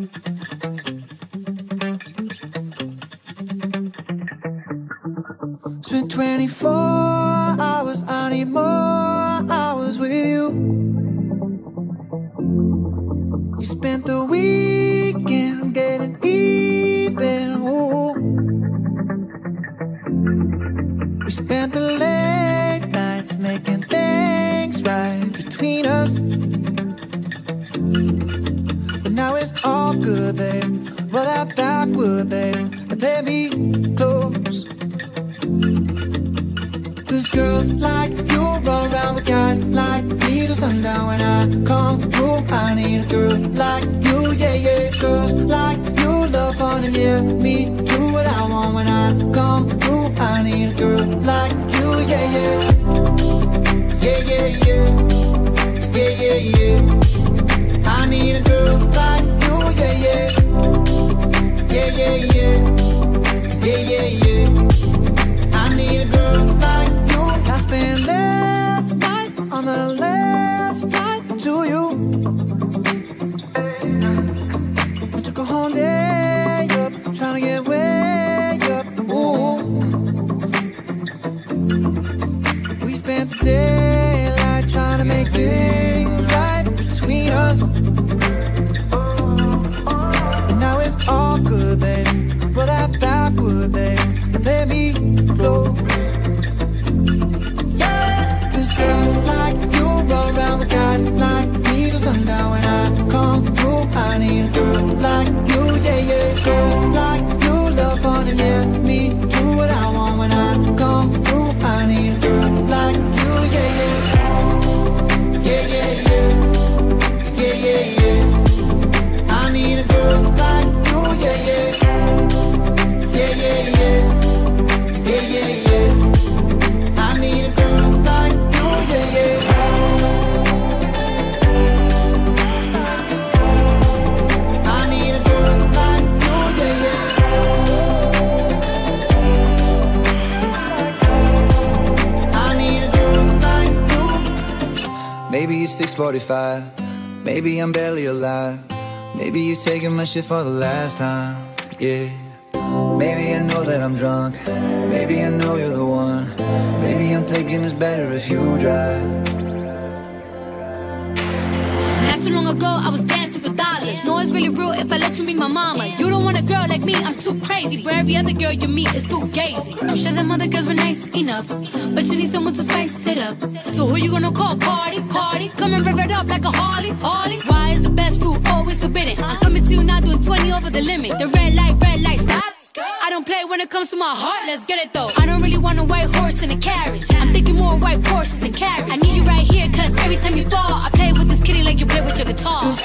Spent 24 hours, I need more hours with you. You spent the weekend getting even, ooh. We spent the late nights making things right between us. But now it's all good, babe. Roll that backward, babe, and play me close. Cause girls like you run around with guys like me till sundown. When I come through, I need a girl like you, yeah, yeah. Girls like you love fun and yeah, me do what I want. When I come through, I need a girl like you, yeah, yeah. Yeah, yeah, yeah. Yeah, yeah, yeah. I need a girl like you, yeah, yeah. Yeah, yeah, yeah. Yeah, yeah, yeah. I need a girl like you. I spent last night on the last flight to you. I took a whole day up, trying to get way up. Ooh. We spent the daylight trying to make things right between us. But now it's all good, baby. Roll that backward, babe, and play me close. Yeah, cause girls like you roll around with guys like me till sundown. When I come through, I need a girl like you, yeah, yeah. Girls like you love fun and yeah, me do what I want. When I come through, I need a girl like you, yeah, yeah. Yeah, yeah, yeah. Yeah, yeah, yeah. I need a girl like you, yeah, yeah. Yeah, yeah, yeah. Yeah, yeah, yeah. I need a girl like you, yeah, yeah. I need a girl like you, yeah, yeah. I need a girl like you. Maybe it's 6:45. Maybe I'm barely alive. Maybe you're taking my shit for the last time, yeah. Maybe I know that I'm drunk. Maybe I know you're the one. Maybe I'm thinking it's better if you drive. Not too long ago, I was dancing for dollars. No, it's really real if I let you be my mama. You don't want a girl like me, I'm too crazy. For every other girl you meet is fugazi. I'm sure them other girls were nice enough, but you need someone to spice it up. So who you gonna call? Cardi, Cardi. Come and rev it up like a Harley, Harley. Why is the best fruit always forbidden? I'm coming to you now doing 20 over the limit. The red light, stop. I don't play when it comes to my heart, let's get it though. I don't really want a white horse in a carriage. I'm thinking more white horses and carriage. I need you right here, cause every time you fall, I play with this kitty like you play with your guitar.